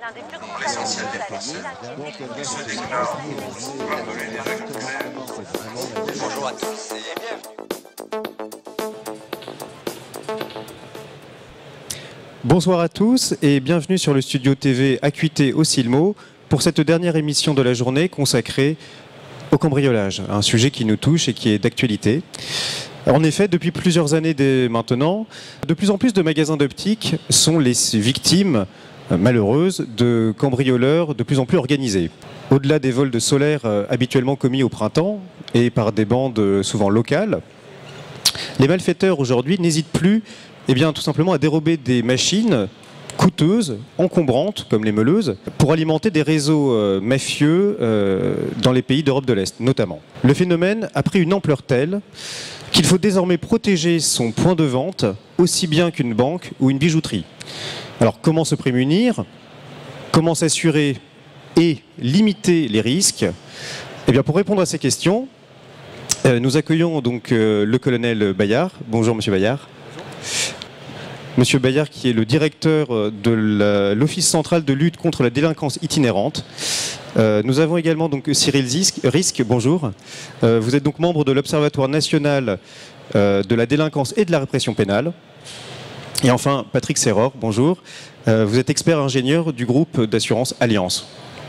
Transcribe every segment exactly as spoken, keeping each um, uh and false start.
l'un des plus grands L'essentiel des rallyes Français se de déclarent pour donner des règles claires. Bonjour à tous et bienvenue. Bonsoir à tous et bienvenue sur le studio T V Acuité au Silmo pour cette dernière émission de la journée consacrée au cambriolage, un sujet qui nous touche et qui est d'actualité. En effet, depuis plusieurs années dès maintenant, de plus en plus de magasins d'optique sont les victimes malheureuses de cambrioleurs de plus en plus organisés. Au-delà des vols de solaire habituellement commis au printemps et par des bandes souvent locales, les malfaiteurs aujourd'hui n'hésitent plus eh bien, tout simplement à dérober des machines coûteuses, encombrantes, comme les meuleuses, pour alimenter des réseaux euh, mafieux euh, dans les pays d'Europe de l'Est, notamment. Le phénomène a pris une ampleur telle qu'il faut désormais protéger son point de vente aussi bien qu'une banque ou une bijouterie. Alors, comment se prémunir? Comment s'assurer et limiter les risques? Eh bien, pour répondre à ces questions, euh, nous accueillons donc euh, le colonel Bayard. Bonjour, monsieur Bayard. Monsieur Bayard, qui est le directeur de l'Office central de lutte contre la délinquance itinérante. Euh, nous avons également donc Cyril Risque, bonjour. Euh, vous êtes donc membre de l'Observatoire national euh, de la délinquance et de la répression pénale. Et enfin, Patrick Serror, bonjour. Euh, vous êtes expert ingénieur du groupe d'assurance Alliance.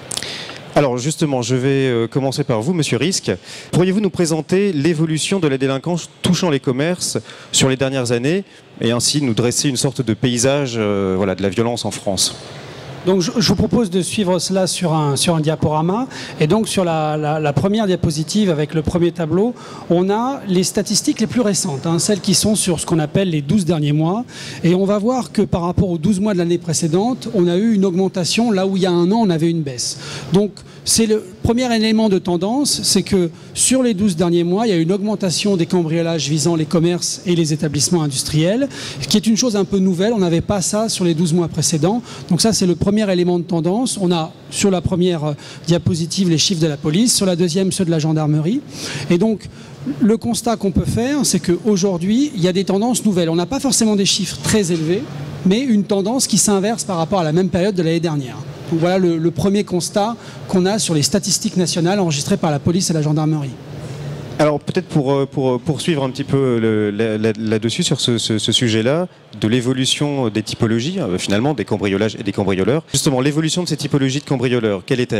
Alors justement, je vais commencer par vous, monsieur Risque. Pourriez-vous nous présenter l'évolution de la délinquance touchant les commerces sur les dernières années et ainsi nous dresser une sorte de paysage euh, voilà, de la violence en France ? Donc je, je vous propose de suivre cela sur un, sur un diaporama. Et donc sur la, la, la première diapositive avec le premier tableau, on a les statistiques les plus récentes, hein, celles qui sont sur ce qu'on appelle les douze derniers mois. Et on va voir que par rapport aux douze mois de l'année précédente, on a eu une augmentation là où il y a un an, on avait une baisse. Donc c'est le premier élément de tendance, c'est que sur les douze derniers mois, il y a une augmentation des cambriolages visant les commerces et les établissements industriels, ce qui est une chose un peu nouvelle. On n'avait pas ça sur les douze mois précédents. Donc ça, c'est le premier élément de tendance. On a sur la première diapositive les chiffres de la police, sur la deuxième ceux de la gendarmerie. Et donc, le constat qu'on peut faire, c'est qu'aujourd'hui, il y a des tendances nouvelles. On n'a pas forcément des chiffres très élevés, mais une tendance qui s'inverse par rapport à la même période de l'année dernière. Donc voilà le, le premier constat qu'on a sur les statistiques nationales enregistrées par la police et la gendarmerie. Alors peut-être pour, pour poursuivre un petit peu là-dessus, sur ce, ce, ce sujet-là, de l'évolution des typologies, finalement, des cambriolages et des cambrioleurs. Justement, l'évolution de ces typologies de cambrioleurs, quelle est-elle ?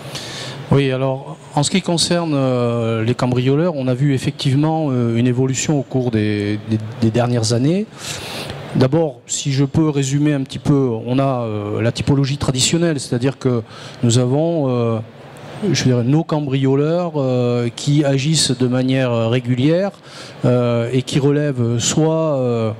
Oui, alors en ce qui concerne euh, les cambrioleurs, on a vu effectivement euh, une évolution au cours des, des, des dernières années. D'abord, si je peux résumer un petit peu, on a euh, la typologie traditionnelle, c'est-à-dire que nous avons euh, je dirais, nos cambrioleurs euh, qui agissent de manière régulière euh, et qui relèvent soit euh,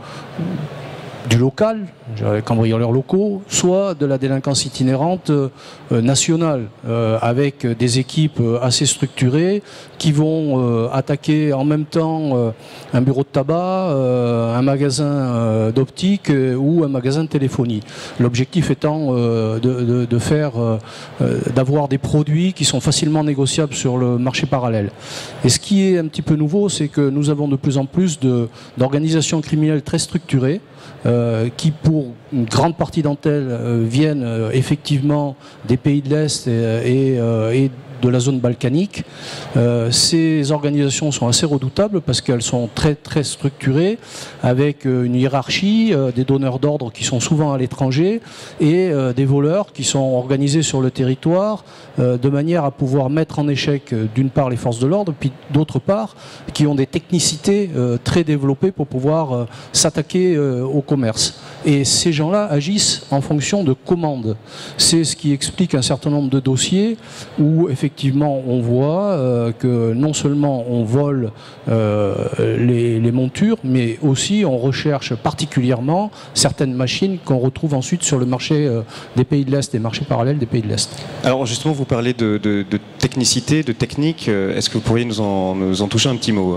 du local, les cambrioleurs locaux, soit de la délinquance itinérante euh, nationale, euh, avec des équipes assez structurées qui vont euh, attaquer en même temps euh, un bureau de tabac, euh, un magasin euh, d'optique euh, ou un magasin de téléphonie. L'objectif étant euh, de, de, de faire, euh, d'avoir des produits qui sont facilement négociables sur le marché parallèle. Et ce qui est un petit peu nouveau, c'est que nous avons de plus en plus d'organisations criminelles très structurées, Euh, qui pour une grande partie d'entre elles euh, viennent euh, effectivement des pays de l'Est et, et, euh, et de la zone balkanique. Euh, ces organisations sont assez redoutables parce qu'elles sont très très structurées avec euh, une hiérarchie, euh, des donneurs d'ordre qui sont souvent à l'étranger et euh, des voleurs qui sont organisés sur le territoire euh, de manière à pouvoir mettre en échec euh, d'une part les forces de l'ordre, puis d'autre part qui ont des technicités euh, très développées pour pouvoir euh, s'attaquer euh, au commerce. Et ces gens-là agissent en fonction de commandes. C'est ce qui explique un certain nombre de dossiers où effectivement on voit euh, que non seulement on vole euh, les, les montures, mais aussi on recherche particulièrement certaines machines qu'on retrouve ensuite sur le marché euh, des pays de l'Est, des marchés parallèles des pays de l'Est. Alors justement, vous parlez de, de, de technicité, de technique. Est-ce que vous pourriez nous en, nous en toucher un petit mot ?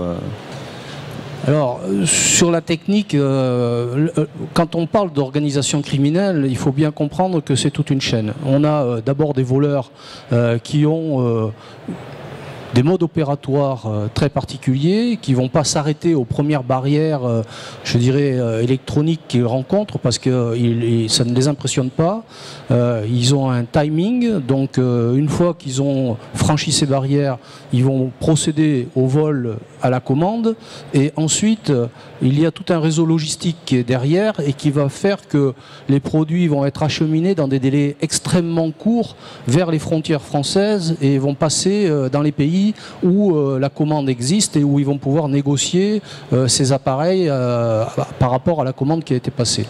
Alors, sur la technique, euh, quand on parle d'organisation criminelle, il faut bien comprendre que c'est toute une chaîne. On a euh, d'abord des voleurs euh, qui ont euh, des modes opératoires euh, très particuliers qui ne vont pas s'arrêter aux premières barrières, euh, je dirais, euh, électroniques qu'ils rencontrent parce que euh, ça ne les impressionne pas. Euh, ils ont un timing, donc euh, une fois qu'ils ont franchi ces barrières, ils vont procéder au vol à la commande et ensuite euh, il y a tout un réseau logistique qui est derrière et qui va faire que les produits vont être acheminés dans des délais extrêmement courts vers les frontières françaises et vont passer euh, dans les pays où euh, la commande existe et où ils vont pouvoir négocier euh, ces appareils euh, par rapport à la commande qui a été passée.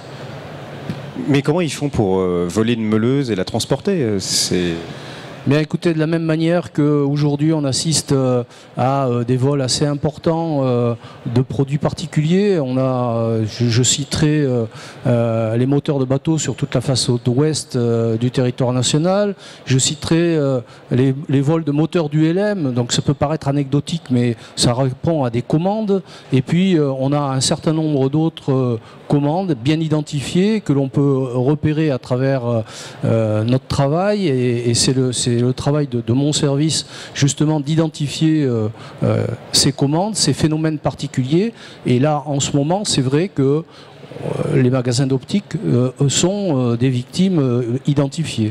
Mais comment ils font pour euh, voler une meuleuse et la transporter? C'est... Bien écoutez, de la même manière qu'aujourd'hui on assiste euh, à euh, des vols assez importants euh, de produits particuliers, on a, euh, je, je citerai euh, euh, les moteurs de bateaux sur toute la façade ouest euh, du territoire national, je citerai euh, les, les vols de moteurs du L M, donc ça peut paraître anecdotique mais ça répond à des commandes, et puis euh, on a un certain nombre d'autres euh, commandes bien identifiées que l'on peut repérer à travers euh, euh, notre travail, et, et c'est le c'est le travail de, de mon service justement d'identifier euh, euh, ces commandes, ces phénomènes particuliers. Et là en ce moment c'est vrai que euh, les magasins d'optique euh, sont euh, des victimes euh, identifiées.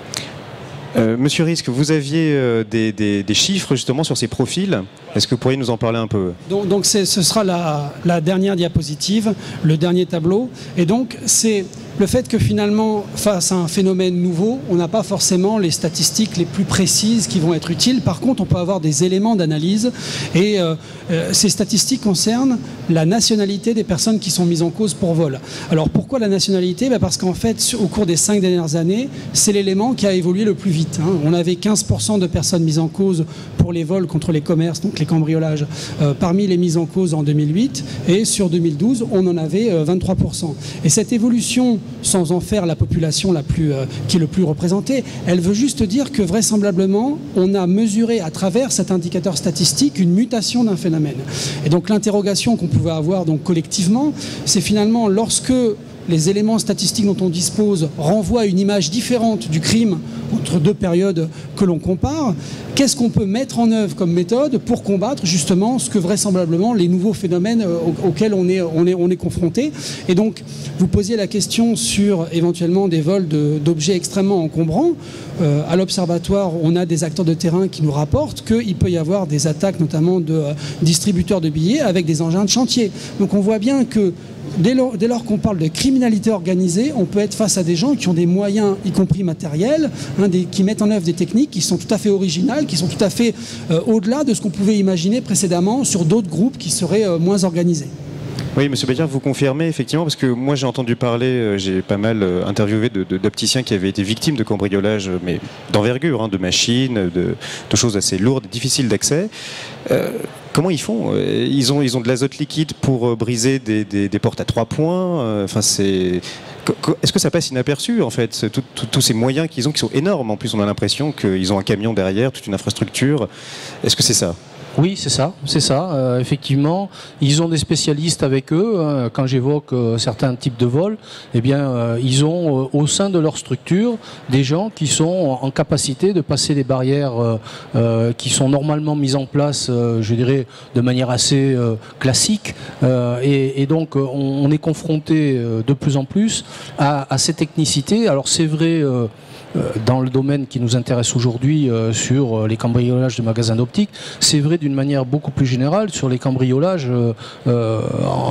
Euh, Monsieur Risque, vous aviez euh, des, des, des chiffres justement sur ces profils. Est-ce que vous pourriez nous en parler un peu? Donc, donc ce sera la, la dernière diapositive, le dernier tableau. Et donc c'est le fait que finalement, face à un phénomène nouveau, on n'a pas forcément les statistiques les plus précises qui vont être utiles. Par contre, on peut avoir des éléments d'analyse. Et euh, euh, ces statistiques concernent la nationalité des personnes qui sont mises en cause pour vol. Alors pourquoi la nationalité? Ben parce qu'en fait, au cours des cinq dernières années, c'est l'élément qui a évolué le plus vite. Hein. On avait quinze pour cent de personnes mises en cause pour les vols contre les commerces, donc les cambriolages, euh, parmi les mises en cause en deux mille huit. Et sur deux mille douze, on en avait euh, vingt-trois pour cent. Et cette évolution, sans en faire la population la plus, euh, qui est le plus représentée, elle veut juste dire que vraisemblablement, on a mesuré à travers cet indicateur statistique une mutation d'un phénomène. Et donc l'interrogation qu'on pouvait avoir donc, collectivement, c'est finalement lorsque les éléments statistiques dont on dispose renvoient à une image différente du crime entre deux périodes que l'on compare, qu'est-ce qu'on peut mettre en œuvre comme méthode pour combattre justement ce que vraisemblablement les nouveaux phénomènes auxquels on est, on est, on est confronté. Et donc, vous posiez la question sur éventuellement des vols d'objets extrêmement encombrants. Euh, à l'Observatoire, on a des acteurs de terrain qui nous rapportent qu'il peut y avoir des attaques notamment de euh, distributeurs de billets avec des engins de chantier. Donc on voit bien que Dès lors, dès lors qu'on parle de criminalité organisée, on peut être face à des gens qui ont des moyens, y compris matériels, hein, des, qui mettent en œuvre des techniques qui sont tout à fait originales, qui sont tout à fait euh, au-delà de ce qu'on pouvait imaginer précédemment sur d'autres groupes qui seraient euh, moins organisés. Oui, Monsieur Béliard, vous confirmez effectivement, parce que moi j'ai entendu parler, euh, j'ai pas mal euh, interviewé de, de, d'opticiens qui avaient été victimes de cambriolages, mais d'envergure, hein, de machines, de, de choses assez lourdes, difficiles d'accès. Euh, comment ils font? Ils ont, ils ont de l'azote liquide pour euh, briser des, des, des portes à trois points. Enfin, c'est... Est-ce que ça passe inaperçu en fait, tous ces moyens qu'ils ont qui sont énormes? En plus, on a l'impression qu'ils ont un camion derrière, toute une infrastructure. Est-ce que c'est ça? Oui, c'est ça, c'est ça. Euh, effectivement, ils ont des spécialistes avec eux. Hein. Quand j'évoque euh, certains types de vols, eh bien, euh, ils ont euh, au sein de leur structure des gens qui sont en capacité de passer les barrières euh, euh, qui sont normalement mises en place, euh, je dirais, de manière assez euh, classique. Euh, et, et donc, on, on est confronté euh, de plus en plus à, à ces technicités. Alors, c'est vrai. Euh, dans le domaine qui nous intéresse aujourd'hui euh, sur les cambriolages de magasins d'optique, c'est vrai d'une manière beaucoup plus générale sur les cambriolages, euh, euh,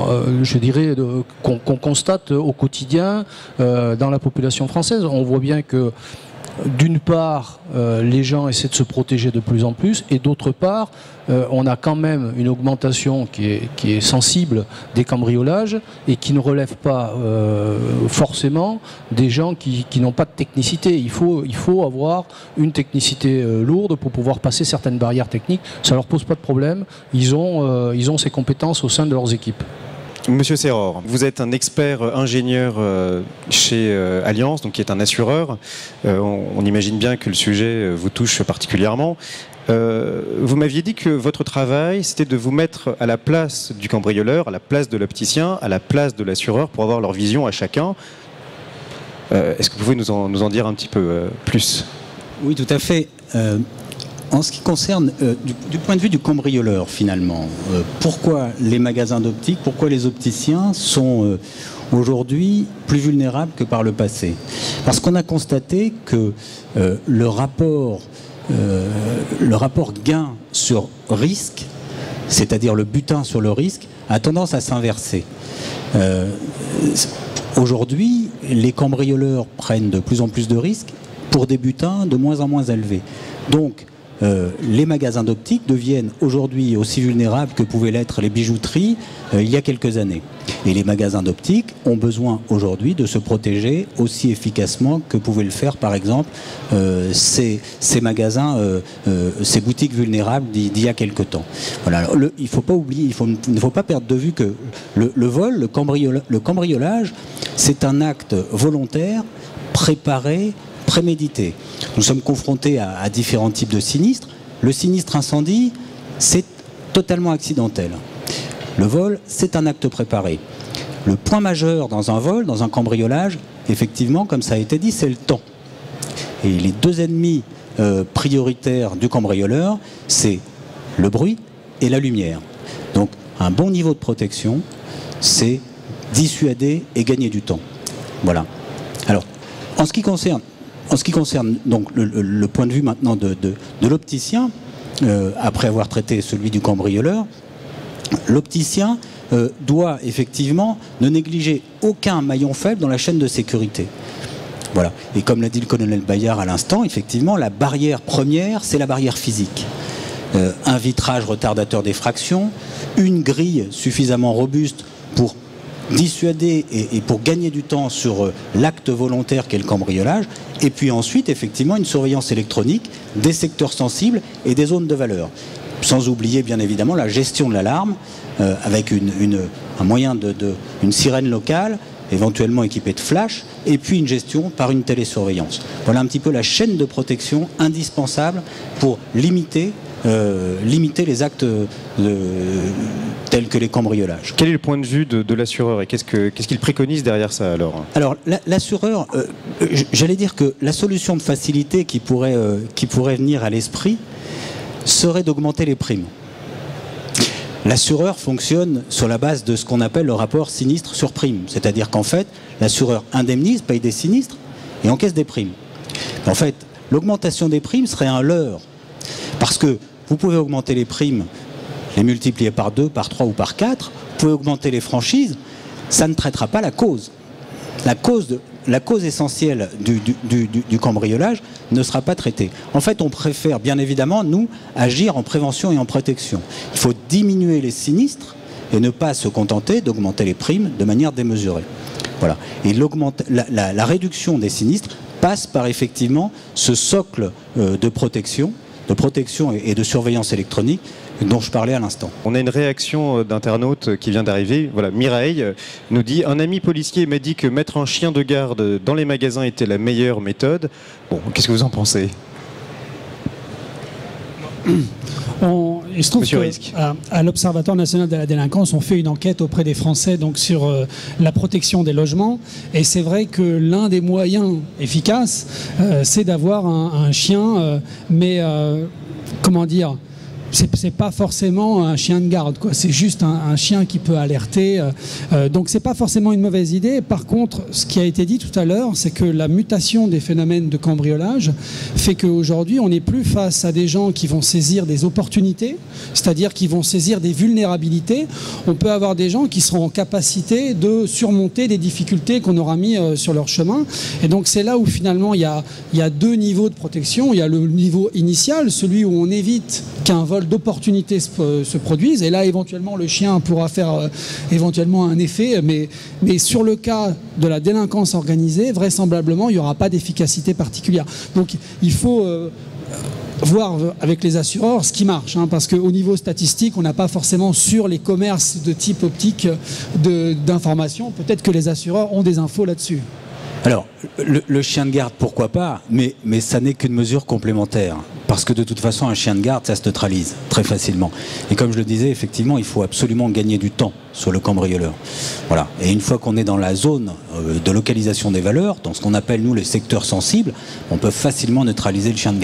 je dirais, qu'on qu'on constate au quotidien euh, dans la population française. On voit bien que d'une part, euh, les gens essaient de se protéger de plus en plus, et d'autre part, euh, on a quand même une augmentation qui est, qui est sensible des cambriolages et qui ne relève pas euh, forcément des gens qui, qui n'ont pas de technicité. Il faut, il faut avoir une technicité euh, lourde pour pouvoir passer certaines barrières techniques. Ça ne leur pose pas de problème. Ils ont, euh, ils ont ces compétences au sein de leurs équipes. Monsieur Serror, vous êtes un expert ingénieur chez Allianz, donc qui est un assureur. On, on imagine bien que le sujet vous touche particulièrement. Euh, vous m'aviez dit que votre travail, c'était de vous mettre à la place du cambrioleur, à la place de l'opticien, à la place de l'assureur, pour avoir leur vision à chacun. Euh, Est-ce que vous pouvez nous en, nous en dire un petit peu euh, plus? Oui, tout à fait. Euh, en ce qui concerne, euh, du, du point de vue du cambrioleur finalement, euh, pourquoi les magasins d'optique, pourquoi les opticiens sont euh, aujourd'hui plus vulnérables que par le passé? Parce qu'on a constaté que euh, le rapport, euh, le rapport gain sur risque, c'est-à-dire le butin sur le risque, a tendance à s'inverser. Euh, aujourd'hui, les cambrioleurs prennent de plus en plus de risques pour des butins de moins en moins élevés. Donc, euh, les magasins d'optique deviennent aujourd'hui aussi vulnérables que pouvaient l'être les bijouteries euh, il y a quelques années. Et les magasins d'optique ont besoin aujourd'hui de se protéger aussi efficacement que pouvaient le faire, par exemple, euh, ces, ces magasins, euh, euh, ces boutiques vulnérables d'il y a quelque temps. Voilà. Alors, le, il faut pas oublier, il, faut, il ne faut pas perdre de vue que le, le vol, le, cambriol, le cambriolage, c'est un acte volontaire, préparé, prémédité. Nous sommes confrontés à, à différents types de sinistres. Le sinistre incendie, c'est totalement accidentel. Le vol, c'est un acte préparé. Le point majeur dans un vol, dans un cambriolage, effectivement, comme ça a été dit, c'est le temps. Et les deux ennemis euh, prioritaires du cambrioleur, c'est le bruit et la lumière. Donc, un bon niveau de protection, c'est dissuader et gagner du temps. Voilà. Alors, en ce qui concerne En ce qui concerne donc le, le, le point de vue maintenant de, de, de l'opticien, euh, après avoir traité celui du cambrioleur, l'opticien euh, doit effectivement ne négliger aucun maillon faible dans la chaîne de sécurité. Voilà. Et comme l'a dit le colonel Bayard à l'instant, effectivement, la barrière première, c'est la barrière physique. Euh, un vitrage retardateur d'effraction, une grille suffisamment robuste pour dissuader et, et pour gagner du temps sur euh, l'acte volontaire qu'est le cambriolage, et puis ensuite effectivement une surveillance électronique des secteurs sensibles et des zones de valeur, sans oublier bien évidemment la gestion de l'alarme euh, avec une, une, un moyen de, de une sirène locale éventuellement équipée de flash, et puis une gestion par une télésurveillance. Voilà un petit peu la chaîne de protection indispensable pour limiter Euh, limiter les actes de, tels que les cambriolages. Quel est le point de vue de, de l'assureur et qu'est-ce que, qu'est-ce qu'il préconise derrière ça alors? Alors l'assureur, euh, j'allais dire que la solution de facilité qui pourrait, euh, qui pourrait venir à l'esprit serait d'augmenter les primes. L'assureur fonctionne sur la base de ce qu'on appelle le rapport sinistre sur prime, c'est-à-dire qu'en fait l'assureur indemnise, paye des sinistres et encaisse des primes. En fait, l'augmentation des primes serait un leurre. Parce que vous pouvez augmenter les primes, les multiplier par deux, par trois ou par quatre, vous pouvez augmenter les franchises, ça ne traitera pas la cause. La cause, de, la cause essentielle du, du, du, du cambriolage ne sera pas traitée. En fait, on préfère bien évidemment, nous, agir en prévention et en protection. Il faut diminuer les sinistres et ne pas se contenter d'augmenter les primes de manière démesurée. Voilà. Et la, la, la réduction des sinistres passe par effectivement ce socle euh, de protection de protection et de surveillance électronique dont je parlais à l'instant. On a une réaction d'internaute qui vient d'arriver. Voilà, Mireille nous dit « Un ami policier m'a dit que mettre un chien de garde dans les magasins était la meilleure méthode. » Bon, qu'est-ce que vous en pensez? On, il se trouve Monsieur que, Risque. à, à l'Observatoire national de la délinquance, on fait une enquête auprès des Français donc, sur euh, la protection des logements. Et c'est vrai que l'un des moyens efficaces, euh, c'est d'avoir un, un chien, euh, mais euh, comment dire, c'est pas forcément un chien de garde, quoi. C'est juste un, un chien qui peut alerter. Euh, donc c'est pas forcément une mauvaise idée. Par contre, ce qui a été dit tout à l'heure, c'est que la mutation des phénomènes de cambriolage fait qu'aujourd'hui, on n'est plus face à des gens qui vont saisir des opportunités, c'est-à-dire qui vont saisir des vulnérabilités. On peut avoir des gens qui seront en capacité de surmonter des difficultés qu'on aura mis euh, sur leur chemin. Et donc c'est là où finalement il y a, il y a deux niveaux de protection. Il y a le niveau initial, celui où on évite qu'un vol d'opportunités se, se produisent, et là éventuellement le chien pourra faire euh, éventuellement un effet, mais, mais sur le cas de la délinquance organisée, vraisemblablement il n'y aura pas d'efficacité particulière. Donc il faut euh, voir avec les assureurs ce qui marche, hein, parce qu'au niveau statistique on n'a pas forcément sur les commerces de type optique d'information, peut-être que les assureurs ont des infos là-dessus. Alors, le, le chien de garde, pourquoi pas, mais, mais ça n'est qu'une mesure complémentaire. Parce que de toute façon, un chien de garde, ça se neutralise très facilement. Et comme je le disais, effectivement, il faut absolument gagner du temps sur le cambrioleur. Voilà. Et une fois qu'on est dans la zone de localisation des valeurs, dans ce qu'on appelle, nous, les secteurs sensibles, on peut facilement neutraliser le chien de garde.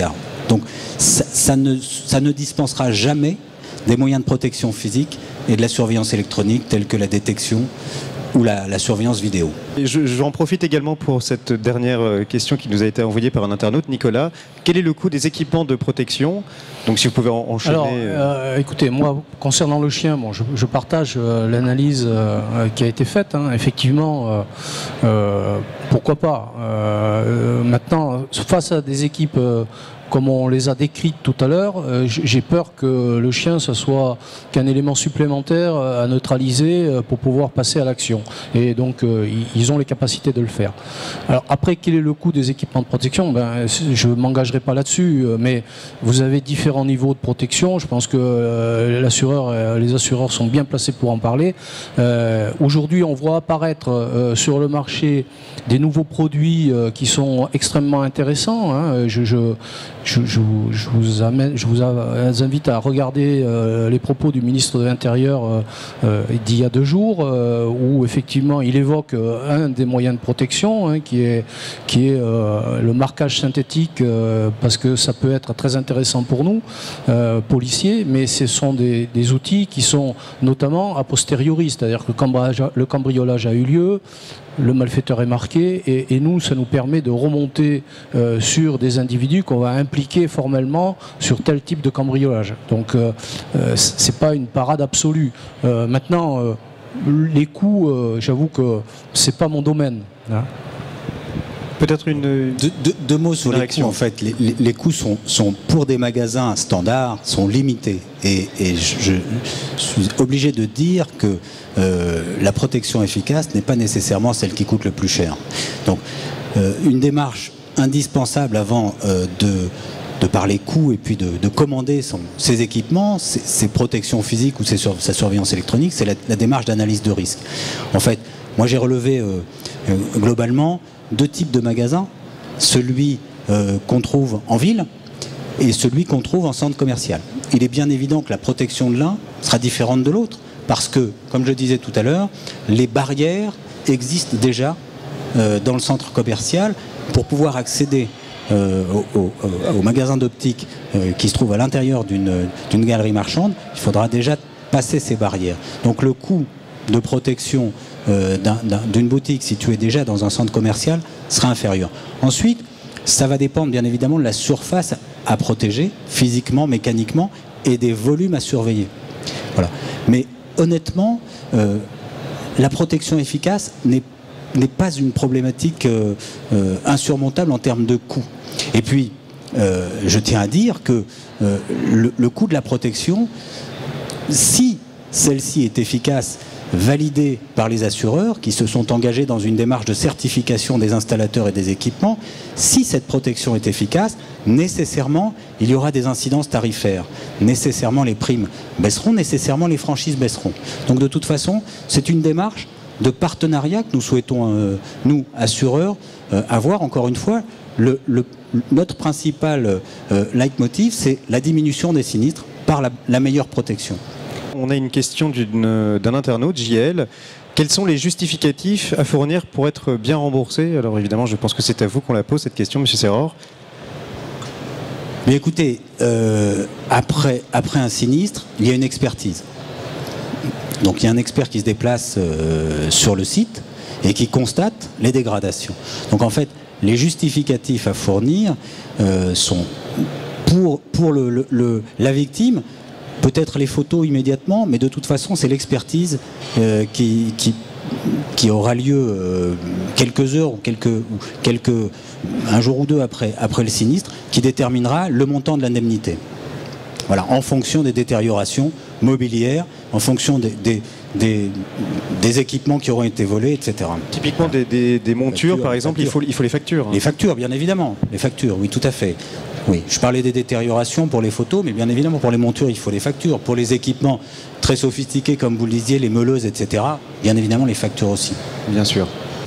Donc ça, ça, ne, ça ne dispensera jamais des moyens de protection physique et de la surveillance électronique tels que la détection ou la, la surveillance vidéo. Et je, j'en profite également pour cette dernière question qui nous a été envoyée par un internaute. Nicolas, quel est le coût des équipements de protection? Donc si vous pouvez en, enchaîner. Alors, euh, écoutez, moi, concernant le chien, bon, je, je partage euh, l'analyse euh, qui a été faite. Hein. Effectivement, euh, euh, pourquoi pas. Euh, maintenant, face à des équipes euh, comme on les a décrites tout à l'heure, euh, j'ai peur que le chien, ce soit qu'un élément supplémentaire à neutraliser euh, pour pouvoir passer à l'action. Et donc, euh, ils ont les capacités de le faire. Alors après, quel est le coût des équipements de protection? Ben, je ne m'engagerai pas là-dessus, mais vous avez différents niveaux de protection. Je pense que euh, l'assureur, euh, les assureurs sont bien placés pour en parler. Euh, Aujourd'hui, on voit apparaître euh, sur le marché des nouveaux produits euh, qui sont extrêmement intéressants. Hein. Je, je, je, je, je, vous amène, je vous invite à regarder euh, les propos du ministre de l'Intérieur euh, euh, d'il y a deux jours, euh, où effectivement il évoque euh, un des moyens de protection, hein, qui est, qui est euh, le marquage synthétique, euh, parce que ça peut être très intéressant pour nous, euh, policiers, mais ce sont des, des outils qui sont notamment a posteriori, c'est-à-dire que le cambriolage, le cambriolage a eu lieu, le malfaiteur est marqué, et, et nous, ça nous permet de remonter euh, sur des individus qu'on va impliquer formellement sur tel type de cambriolage. Donc, euh, euh, c'est pas une parade absolue. Euh, maintenant, euh, les coûts, euh, j'avoue que c'est pas mon domaine. Hein. Peut-être une... Deux, deux, deux mots sur les coûts, en fait. Les, les, les coûts sont, sont, pour des magasins standards, sont limités. Et, et je, je suis obligé de dire que euh, la protection efficace n'est pas nécessairement celle qui coûte le plus cher. Donc, euh, une démarche indispensable avant euh, de... de par les coûts et puis de, de commander son, ses équipements, ses, ses protections physiques ou ses sur, sa surveillance électronique, c'est la, la démarche d'analyse de risque. En fait, moi j'ai relevé euh, euh, globalement deux types de magasins, celui euh, qu'on trouve en ville et celui qu'on trouve en centre commercial. Il est bien évident que la protection de l'un sera différente de l'autre, parce que, comme je disais tout à l'heure, les barrières existent déjà euh, dans le centre commercial pour pouvoir accéder Euh, au, au, au magasin d'optique euh, qui se trouve à l'intérieur d'une d'une galerie marchande. Il faudra déjà passer ces barrières. Donc le coût de protection euh, d'un, d'un, d'une boutique située déjà dans un centre commercial sera inférieur. Ensuite, ça va dépendre bien évidemment de la surface à protéger, physiquement, mécaniquement, et des volumes à surveiller. Voilà. Mais honnêtement, euh, la protection efficace n'est n'est pas une problématique euh, euh, insurmontable en termes de coût. Et puis, euh, je tiens à dire que euh, le, le coût de la protection, si celle-ci est efficace, validée par les assureurs qui se sont engagés dans une démarche de certification des installateurs et des équipements, si cette protection est efficace, nécessairement, il y aura des incidences tarifaires. Nécessairement, les primes baisseront, nécessairement, les franchises baisseront. Donc, de toute façon, c'est une démarche de partenariat que nous souhaitons, euh, nous, assureurs, euh, avoir. Encore une fois, le, le, notre principal euh, leitmotiv, c'est la diminution des sinistres par la, la meilleure protection. On a une question d'une, d'un internaute, J L. Quels sont les justificatifs à fournir pour être bien remboursé? Alors évidemment, je pense que c'est à vous qu'on la pose, cette question, Monsieur Serror. Mais écoutez, euh, après, après un sinistre, il y a une expertise. Donc il y a un expert qui se déplace euh, sur le site et qui constate les dégradations. Donc en fait, les justificatifs à fournir euh, sont pour, pour le, le, le, la victime, peut-être les photos immédiatement, mais de toute façon c'est l'expertise euh, qui, qui, qui aura lieu euh, quelques heures ou, quelques, ou quelques, un jour ou deux après, après le sinistre, qui déterminera le montant de l'indemnité. Voilà, en fonction des détériorations mobilières, en fonction des, des, des, des équipements qui auront été volés, et cetera. Typiquement des, des, des montures, factures, par exemple, il faut, il faut les factures. Hein. Les factures, bien évidemment. Les factures, oui, tout à fait. Oui, je parlais des détériorations pour les photos, mais bien évidemment, pour les montures, il faut les factures. Pour les équipements très sophistiqués, comme vous le disiez, les meuleuses, et cetera, bien évidemment, les factures aussi. Bien sûr.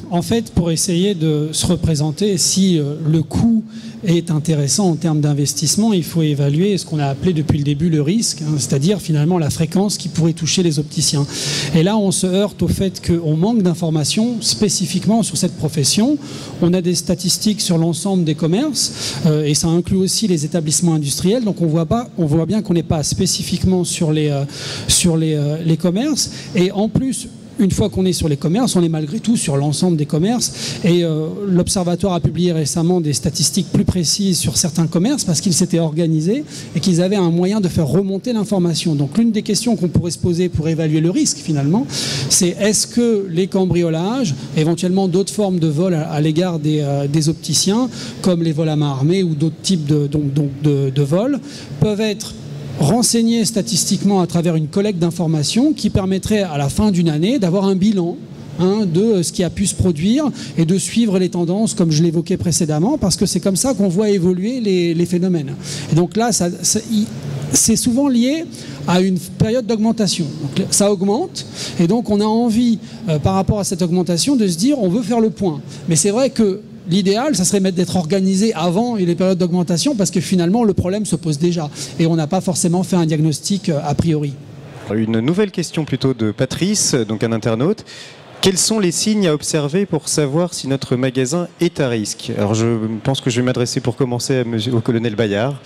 en fait, pour essayer de se représenter si euh, le coût est intéressant en termes d'investissement, il faut évaluer ce qu'on a appelé depuis le début le risque, hein, c'est-à-dire finalement la fréquence qui pourrait toucher les opticiens. Et là, on se heurte au fait qu'on manque d'informations spécifiquement sur cette profession. On a des statistiques sur l'ensemble des commerces, euh, et ça inclut aussi les établissements industriels, donc on voit, pas, on voit bien qu'on n'est pas spécifiquement sur les, euh, sur les, euh, les commerces. Et en plus, une fois qu'on est sur les commerces, on est malgré tout sur l'ensemble des commerces. Et euh, l'Observatoire a publié récemment des statistiques plus précises sur certains commerces parce qu'ils s'étaient organisés et qu'ils avaient un moyen de faire remonter l'information. Donc l'une des questions qu'on pourrait se poser pour évaluer le risque finalement, c'est est-ce que les cambriolages, éventuellement d'autres formes de vol à, à l'égard des, euh, des opticiens, comme les vols à main armée ou d'autres types de, donc, donc de, de vols, peuvent être renseigner statistiquement à travers une collecte d'informations qui permettrait à la fin d'une année d'avoir un bilan hein, de ce qui a pu se produire et de suivre les tendances comme je l'évoquais précédemment, parce que c'est comme ça qu'on voit évoluer les, les phénomènes. Et donc là, ça, ça, c'est souvent lié à une période d'augmentation. Donc, ça augmente et donc on a envie euh, par rapport à cette augmentation de se dire on veut faire le point. Mais c'est vrai que l'idéal, ça serait d'être organisé avant les périodes d'augmentation parce que finalement, le problème se pose déjà et on n'a pas forcément fait un diagnostic a priori. Une nouvelle question plutôt de Patrice, donc un internaute. Quels sont les signes à observer pour savoir si notre magasin est à risque? Alors je pense que je vais m'adresser pour commencer à monsieur, au colonel Bayard.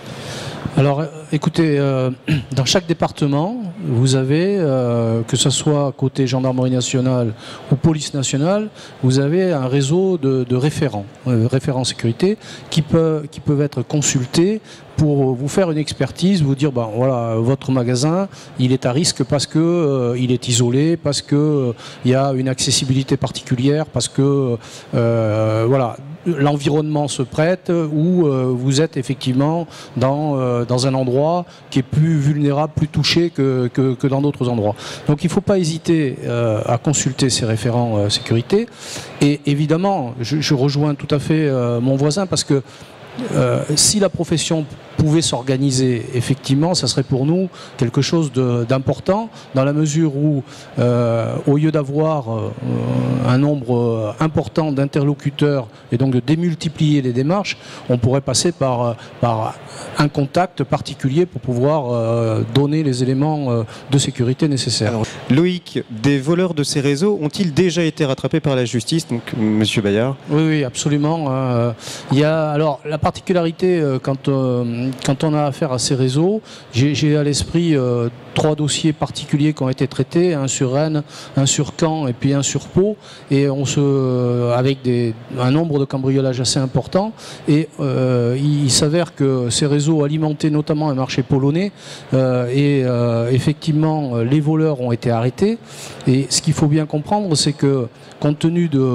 Alors, écoutez, euh, dans chaque département, vous avez, euh, que ce soit côté gendarmerie nationale ou police nationale, vous avez un réseau de, de référents, euh, référents sécurité, qui, peut, qui peuvent être consultés pour vous faire une expertise, vous dire, ben voilà, votre magasin, il est à risque parce que euh, il est isolé, parce que euh, il y a une accessibilité particulière, parce que euh, voilà. l'environnement se prête ou euh, vous êtes effectivement dans, euh, dans un endroit qui est plus vulnérable, plus touché que, que, que dans d'autres endroits. Donc il ne faut pas hésiter euh, à consulter ces référents euh, sécurité. Et évidemment, je, je rejoins tout à fait euh, mon voisin parce que euh, si la profession pouvait s'organiser, effectivement, ça serait pour nous quelque chose d'important, dans la mesure où, euh, au lieu d'avoir euh, un nombre important d'interlocuteurs et donc de démultiplier les démarches, on pourrait passer par, par un contact particulier pour pouvoir euh, donner les éléments euh, de sécurité nécessaires. Alors, Loïc, des voleurs de ces réseaux ont-ils déjà été rattrapés par la justice, donc Monsieur Bayard? Oui, oui, absolument. Euh, il y a, alors, la particularité, euh, quand euh, Quand on a affaire à ces réseaux, j'ai à l'esprit euh, trois dossiers particuliers qui ont été traités, un sur Rennes, un sur Caen et puis un sur Pau, et on se, euh, avec des, un nombre de cambriolages assez important. Et euh, il, il s'avère que ces réseaux alimentaient notamment un marché polonais, euh, et euh, effectivement les voleurs ont été arrêtés. Et ce qu'il faut bien comprendre, c'est que compte tenu de,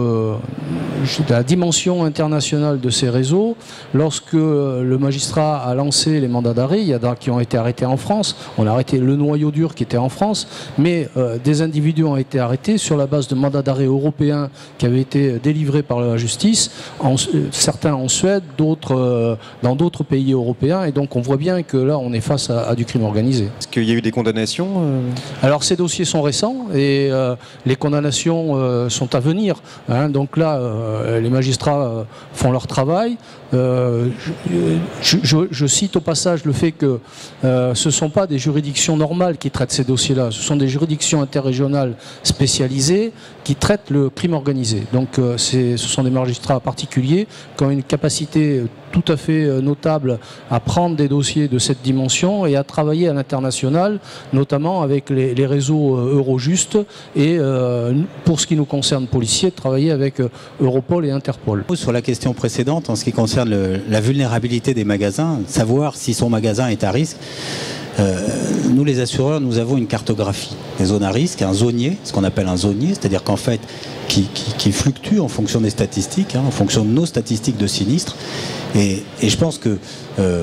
de la dimension internationale de ces réseaux, lorsque le magistrat a lancé les mandats d'arrêt, il y a qui ont été arrêtés en France, on a arrêté le noyau dur qui était en France, mais euh, des individus ont été arrêtés sur la base de mandats d'arrêt européens qui avaient été délivrés par la justice, en, certains en Suède, d'autres euh, dans d'autres pays européens, et donc on voit bien que là on est face à, à du crime organisé. Est-ce qu'il y a eu des condamnations euh... Alors ces dossiers sont récents et euh, les condamnations euh, sont à venir, hein, donc là euh, les magistrats euh, font leur travail. Euh, je, je, je cite au passage le fait que euh, ce ne sont pas des juridictions normales qui traitent ces dossiers-là, ce sont des juridictions interrégionales spécialisées qui traitent le crime organisé. Donc euh, ce sont des magistrats particuliers qui ont une capacité tout à fait notable à prendre des dossiers de cette dimension et à travailler à l'international, notamment avec les, les réseaux Eurojust et euh, pour ce qui nous concerne policiers, travailler avec Europol et Interpol. Sur la question précédente, en ce qui concerne le, la vulnérabilité des magasins, savoir si son magasin est à risque, euh, nous les assureurs, nous avons une cartographie des zones à risque, un zonier, ce qu'on appelle un zonier, c'est-à-dire qu'en fait, qui, qui, qui fluctue en fonction des statistiques, hein, en fonction de nos statistiques de sinistres. Et, et je pense que, euh,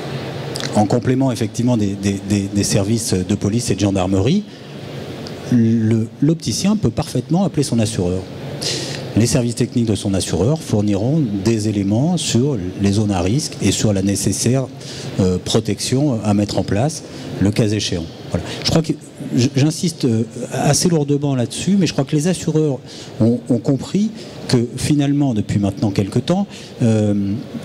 en complément effectivement des, des, des, des services de police et de gendarmerie, l'opticien peut parfaitement appeler son assureur. les services techniques de son assureur fourniront des éléments sur les zones à risque et sur la nécessaire euh, protection à mettre en place, le cas échéant. Voilà. Je crois que j'insiste assez lourdement là-dessus, mais je crois que les assureurs ont, ont compris que finalement, depuis maintenant quelques temps, euh,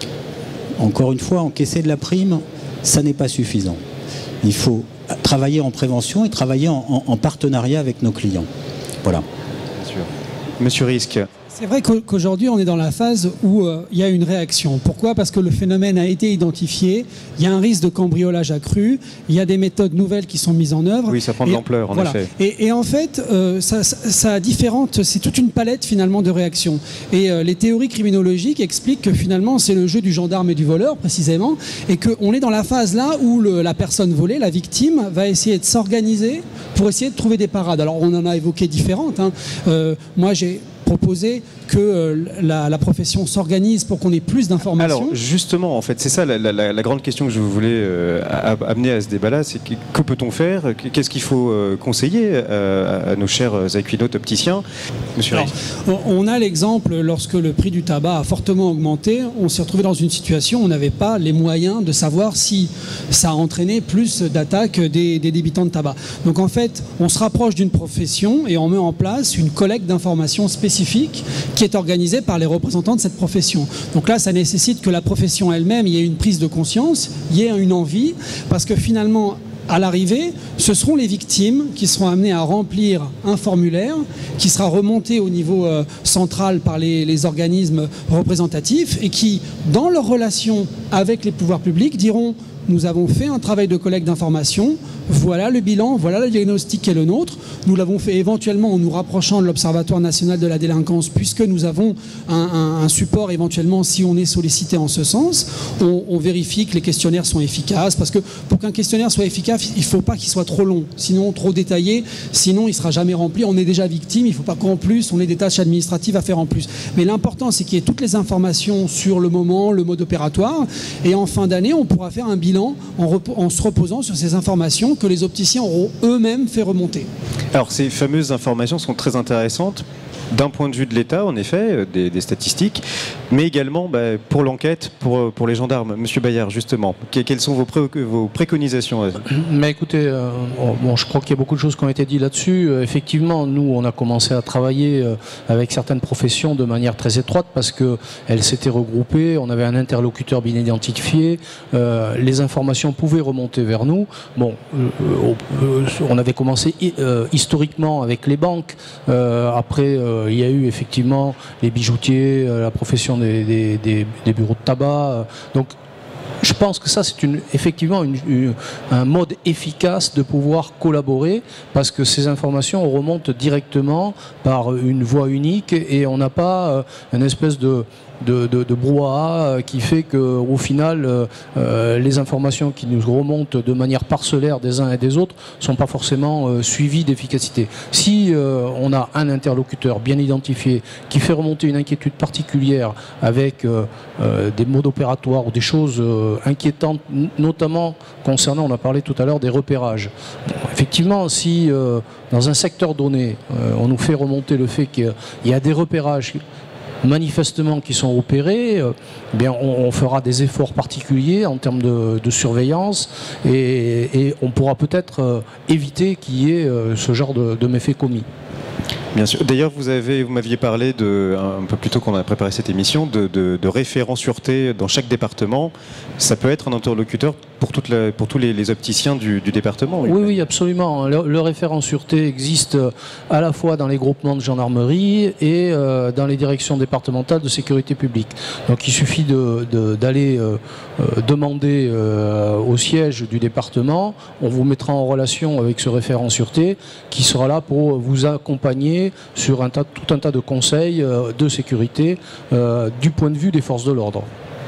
encore une fois, encaisser de la prime, ça n'est pas suffisant. Il faut travailler en prévention et travailler en, en, en partenariat avec nos clients. Voilà. Bien sûr. Monsieur Risque. C'est vrai qu'aujourd'hui, on est dans la phase où euh, il y a une réaction. Pourquoi? Parce que le phénomène a été identifié, il y a un risque de cambriolage accru, il y a des méthodes nouvelles qui sont mises en œuvre. Oui, ça prend de l'ampleur, en voilà. effet. Et, et en fait, euh, ça, ça a différentes, c'est toute une palette finalement de réactions. Et euh, les théories criminologiques expliquent que finalement, c'est le jeu du gendarme et du voleur, précisément, et qu'on est dans la phase là où le, la personne volée, la victime, va essayer de s'organiser pour essayer de trouver des parades. Alors, on en a évoqué différentes. Hein. Euh, moi, j'ai proposer que euh, la, la profession s'organise pour qu'on ait plus d'informations. Alors justement, en fait, c'est ça la, la, la grande question que je voulais euh, amener à ce débat-là, c'est que, que peut-on faire? Qu'est-ce qu'il faut euh, conseiller euh, à nos chers aquinautes opticiens? Monsieur Alors, on a l'exemple, lorsque le prix du tabac a fortement augmenté, on s'est retrouvé dans une situation où on n'avait pas les moyens de savoir si ça a entraîné plus d'attaques des, des débitants de tabac. Donc en fait, on se rapproche d'une profession et on met en place une collecte d'informations spécifiques qui est organisée par les représentants de cette profession. Donc là, ça nécessite que la profession elle-même, il y ait une prise de conscience, il y ait une envie, parce que finalement, à l'arrivée, ce seront les victimes qui seront amenées à remplir un formulaire qui sera remonté au niveau euh, central par les, les organismes représentatifs et qui, dans leur relation avec les pouvoirs publics, diront: nous avons fait un travail de collecte d'informations, voilà le bilan, voilà le diagnostic qui est le nôtre. Nous l'avons fait éventuellement en nous rapprochant de l'Observatoire national de la délinquance, puisque nous avons un, un, un support éventuellement si on est sollicité en ce sens. On, on vérifie que les questionnaires sont efficaces, parce que pour qu'un questionnaire soit efficace, il ne faut pas qu'il soit trop long, sinon trop détaillé, sinon il ne sera jamais rempli. On est déjà victime, il ne faut pas qu'en plus on ait des tâches administratives à faire en plus. Mais l'important, c'est qu'il y ait toutes les informations sur le moment, le mode opératoire, et en fin d'année, on pourra faire un bilan En, en se reposant sur ces informations que les opticiens auront eux-mêmes fait remonter. Alors ces fameuses informations sont très intéressantes d'un point de vue de l'État, en effet, des, des statistiques, mais également bah, pour l'enquête, pour, pour les gendarmes. Monsieur Bayard, justement, quelles sont vos, pré vos préconisations? Mais écoutez, euh, bon, je crois qu'il y a beaucoup de choses qui ont été dites là-dessus. Euh, effectivement, nous, on a commencé à travailler euh, avec certaines professions de manière très étroite parce qu'elles s'étaient regroupées, on avait un interlocuteur bien identifié, euh, les informations pouvaient remonter vers nous. Bon, euh, euh, on avait commencé euh, historiquement avec les banques, euh, après euh, il y a eu effectivement les bijoutiers, la profession des, des, des, des bureaux de tabac. Donc je pense que ça, c'est une, effectivement une, une, un mode efficace de pouvoir collaborer parce que ces informations remontent directement par une voie unique et on n'a pas euh, une espèce de De, de, de brouhaha qui fait qu'au final euh, les informations qui nous remontent de manière parcellaire des uns et des autres ne sont pas forcément euh, suivies d'efficacité. Si euh, on a un interlocuteur bien identifié qui fait remonter une inquiétude particulière avec euh, euh, des modes opératoires ou des choses euh, inquiétantes, notamment concernant, on a parlé tout à l'heure des repérages. Bon, effectivement, si euh, dans un secteur donné, euh, on nous fait remonter le fait qu'il y a des repérages manifestement qui sont opérés, euh, eh bien on, on fera des efforts particuliers en termes de, de surveillance et, et on pourra peut-être euh, éviter qu'il y ait euh, ce genre de, de méfaits commis. Bien sûr. D'ailleurs, vous avez, vous m'aviez parlé de, un peu plus tôt qu'on a préparé cette émission, de, de, de référents sûreté dans chaque département. Ça peut être un interlocuteur pour, toute la, pour tous les, les opticiens du, du département. Oui, oui, absolument. Le, le référent sûreté existe à la fois dans les groupements de gendarmerie et euh, dans les directions départementales de sécurité publique. Donc il suffit d'aller euh, euh, demander euh, au siège du département. On vous mettra en relation avec ce référent sûreté qui sera là pour vous accompagner sur un tas, tout un tas de conseils euh, de sécurité euh, du point de vue des forces de l'ordre.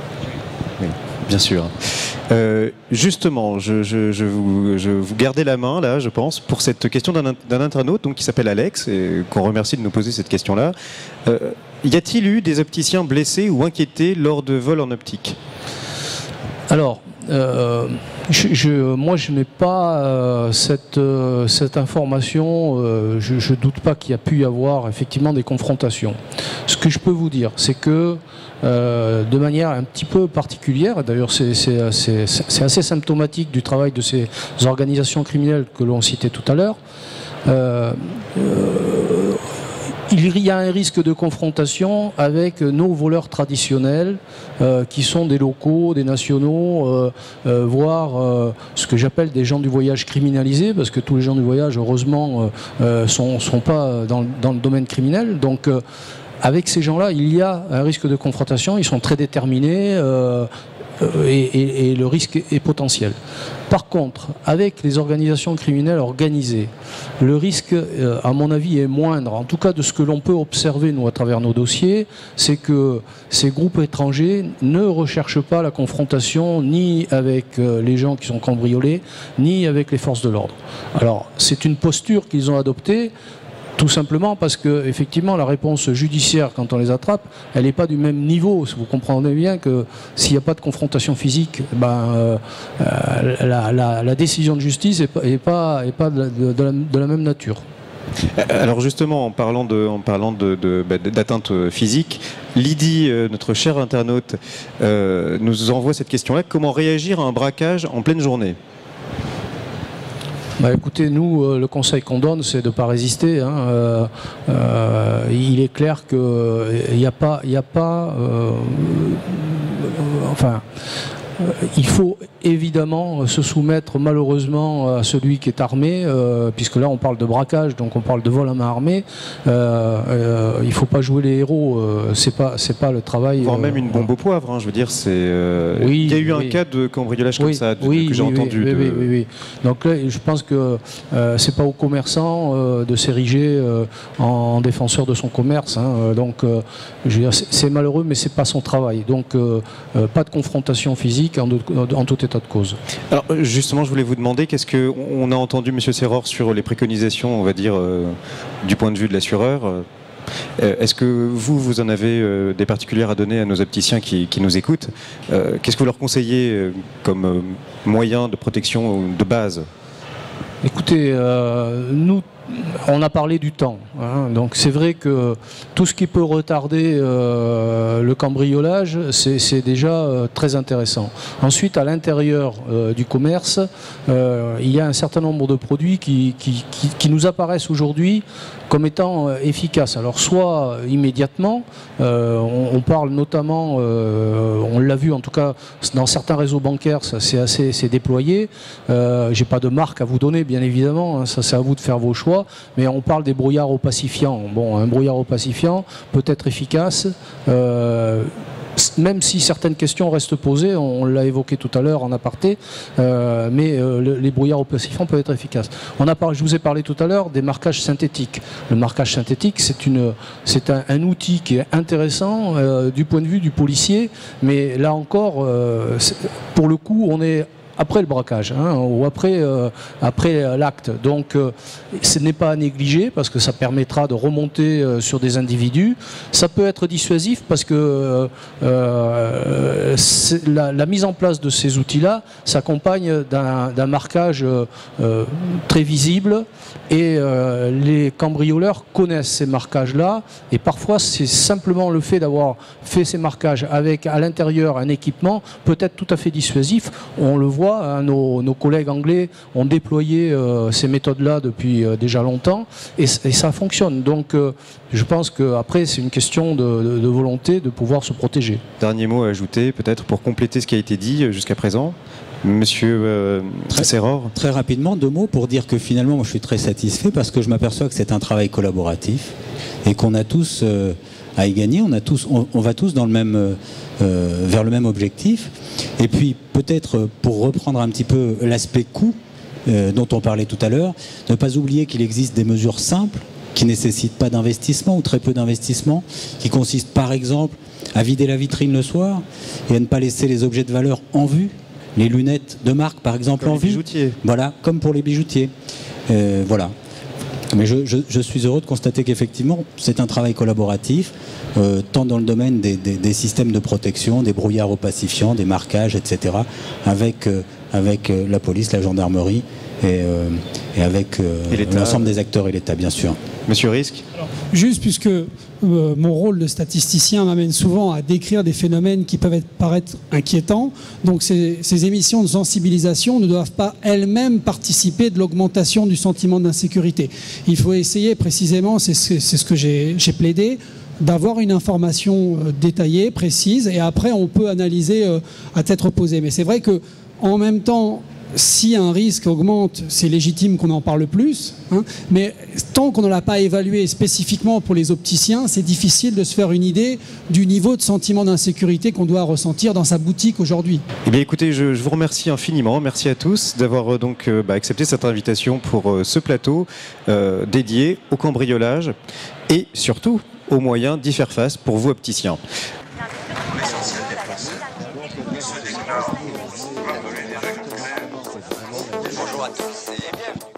Oui, bien sûr. Euh, justement, je, je, je, vous, je vous gardais la main là, je pense, pour cette question d'un internaute donc, qui s'appelle Alex et qu'on remercie de nous poser cette question-là. Euh, y a-t-il eu des opticiens blessés ou inquiétés lors de vols en optique ? Alors, euh, je, je, moi je n'ai pas euh, cette, euh, cette information, euh, je ne doute pas qu'il y a pu y avoir effectivement des confrontations. Ce que je peux vous dire, c'est que euh, de manière un petit peu particulière, d'ailleurs c'est assez symptomatique du travail de ces organisations criminelles que l'on citait tout à l'heure, euh, euh, il y a un risque de confrontation avec nos voleurs traditionnels euh, qui sont des locaux, des nationaux, euh, euh, voire euh, ce que j'appelle des gens du voyage criminalisés, parce que tous les gens du voyage, heureusement, ne euh, sont, sont pas dans, dans le domaine criminel. Donc, euh, avec ces gens-là, il y a un risque de confrontation, ils sont très déterminés euh, et, et, et le risque est potentiel. Par contre, avec les organisations criminelles organisées, le risque, euh, à mon avis, est moindre. En tout cas, de ce que l'on peut observer, nous, à travers nos dossiers, c'est que ces groupes étrangers ne recherchent pas la confrontation ni avec euh, les gens qui sont cambriolés, ni avec les forces de l'ordre. Alors, c'est une posture qu'ils ont adoptée, tout simplement parce que, effectivement, la réponse judiciaire, quand on les attrape, elle n'est pas du même niveau. Vous comprenez bien que s'il n'y a pas de confrontation physique, ben, euh, la, la, la décision de justice n'est pas, est pas, est pas de, de, de, la, de la même nature. Alors justement, en parlant de, en parlant de, de, d'atteinte physique, Lydie, euh, notre chère internaute, euh, nous envoie cette question-là. Comment réagir à un braquage en pleine journée ? Bah écoutez, nous, euh, le conseil qu'on donne, c'est de ne pas résister. Hein. Euh, euh, il est clair qu'il n'y a pas... Y a pas euh, euh, enfin... Il faut évidemment se soumettre malheureusement à celui qui est armé, euh, puisque là on parle de braquage, donc on parle de vol à main armée. Euh, euh, il ne faut pas jouer les héros, euh, c'est pas c'est pas le travail. Voire euh, même une bombe au poivre, hein, je veux dire, c'est. Euh, oui, il y a eu oui. un cas de cambriolage oui, comme ça de, oui, que j'ai oui, entendu. Oui, de... oui, oui, oui. Donc là, je pense que euh, c'est pas aux commerçants euh, de s'ériger euh, en défenseur de son commerce. Hein, donc, euh, c'est malheureux, mais c'est pas son travail. Donc, euh, euh, pas de confrontation physique. En, de, en tout état de cause. Alors justement, je voulais vous demander, qu'est-ce que on a entendu M. Serror sur les préconisations, on va dire, euh, du point de vue de l'assureur. Euh, Est-ce que vous, vous en avez euh, des particulières à donner à nos opticiens qui, qui nous écoutent? euh, Qu'est-ce que vous leur conseillez euh, comme euh, moyen de protection de base? Écoutez, euh, nous, on a parlé du temps, hein, donc c'est vrai que tout ce qui peut retarder euh, le cambriolage, c'est déjà euh, très intéressant. Ensuite, à l'intérieur euh, du commerce, euh, il y a un certain nombre de produits qui, qui, qui, qui nous apparaissent aujourd'hui comme étant euh, efficaces. Alors soit euh, immédiatement, euh, on, on parle notamment, euh, on l'a vu en tout cas dans certains réseaux bancaires, ça c'est assez c'est déployé. Euh, j'ai pas de marque à vous donner, bien évidemment, hein, ça c'est à vous de faire vos choix. Mais on parle des brouillards opacifiants. Bon, un brouillard opacifiant peut être efficace, euh, même si certaines questions restent posées, on l'a évoqué tout à l'heure en aparté, euh, mais euh, le, les brouillards opacifiants peuvent être efficaces. On a parlé, je vous ai parlé tout à l'heure des marquages synthétiques. Le marquage synthétique, c'est un, un outil qui est intéressant euh, du point de vue du policier, mais là encore, euh, pour le coup, on est après le braquage, hein, ou après, euh, après l'acte. Donc euh, ce n'est pas à négliger parce que ça permettra de remonter euh, sur des individus. Ça peut être dissuasif parce que euh, la, la mise en place de ces outils-là s'accompagne d'un marquage euh, très visible et euh, les cambrioleurs connaissent ces marquages-là et parfois c'est simplement le fait d'avoir fait ces marquages avec à l'intérieur un équipement peut être tout à fait dissuasif. On le voit. Hein, nos, nos collègues anglais ont déployé euh, ces méthodes-là depuis euh, déjà longtemps et, et ça fonctionne. Donc euh, je pense qu'après c'est une question de, de, de volonté de pouvoir se protéger. Dernier mot à ajouter peut-être pour compléter ce qui a été dit jusqu'à présent, Monsieur euh, très, Serror. Très rapidement, deux mots pour dire que finalement moi je suis très satisfait parce que je m'aperçois que c'est un travail collaboratif et qu'on a tous euh, à y gagner, on, a tous, on, on va tous dans le même, euh, vers le même objectif. Et puis peut-être pour reprendre un petit peu l'aspect coût euh, dont on parlait tout à l'heure, ne pas oublier qu'il existe des mesures simples qui ne nécessitent pas d'investissement ou très peu d'investissement, qui consistent par exemple à vider la vitrine le soir et à ne pas laisser les objets de valeur en vue, les lunettes de marque par exemple comme en les vue. Bijoutiers. Voilà, comme pour les bijoutiers. Euh, voilà. Mais je, je, je suis heureux de constater qu'effectivement, c'est un travail collaboratif, euh, tant dans le domaine des, des, des systèmes de protection, des brouillards opacifiants, des marquages, et cetera, avec, euh, avec euh, la police, la gendarmerie et, euh, et avec euh, l'ensemble des acteurs et l'État, bien sûr. Monsieur Risque. Juste puisque euh, mon rôle de statisticien m'amène souvent à décrire des phénomènes qui peuvent être, paraître inquiétants, donc ces, ces émissions de sensibilisation ne doivent pas elles-mêmes participer de l'augmentation du sentiment d'insécurité. Il faut essayer précisément, c'est ce, c'est ce que j'ai j'ai plaidé, d'avoir une information euh, détaillée, précise, et après on peut analyser euh, à tête reposée. Mais c'est vrai que en même temps, si un risque augmente, c'est légitime qu'on en parle plus, hein, mais tant qu'on ne l'a pas évalué spécifiquement pour les opticiens, c'est difficile de se faire une idée du niveau de sentiment d'insécurité qu'on doit ressentir dans sa boutique aujourd'hui. Eh bien écoutez, je, je vous remercie infiniment, merci à tous d'avoir euh, donc euh, bah, accepté cette invitation pour euh, ce plateau euh, dédié au cambriolage et surtout aux moyens d'y faire face pour vous opticiens. L'essentiel des Français se déclarent, pour donner des règles claires. Bonjour à tous et bienvenue.